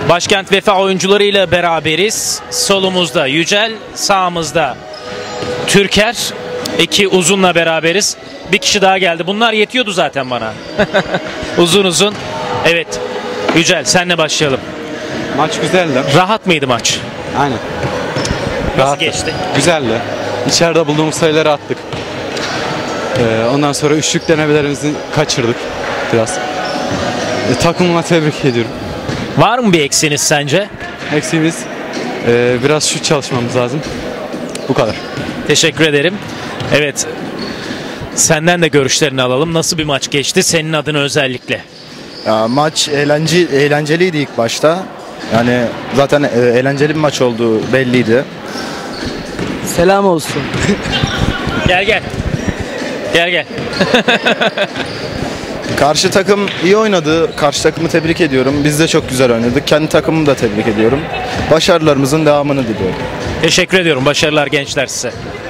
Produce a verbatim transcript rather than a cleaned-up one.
Başkent Vefa oyuncularıyla beraberiz. Solumuzda Yücel, sağımızda Türker. İki uzunla beraberiz. Bir kişi daha geldi. Bunlar yetiyordu zaten bana. Uzun uzun. Evet. Yücel, senle başlayalım. Maç güzeldi. Rahat mıydı maç? Aynen. Nasıl Rahattı. geçti? Güzeldi. İçeride bulduğumuz sayıları attık. Ee, ondan sonra üçlük denemelerimizi kaçırdık biraz. Ee, takımıma tebrik ediyorum. Var mı bir eksiğiniz sence? Eksiğimiz e, biraz şut çalışmamız lazım. Bu kadar. Teşekkür ederim. Evet. Senden de görüşlerini alalım. Nasıl bir maç geçti? Senin adına özellikle. Ya, maç eğlence, eğlenceliydi ilk başta. Yani zaten e, eğlenceli bir maç olduğu belliydi. Selam olsun. Gel gel. Gel gel. Karşı takım iyi oynadı. Karşı takımı tebrik ediyorum. Biz de çok güzel oynadık. Kendi takımımı da tebrik ediyorum. Başarılarımızın devamını diliyorum. Teşekkür ediyorum. Başarılar gençler size.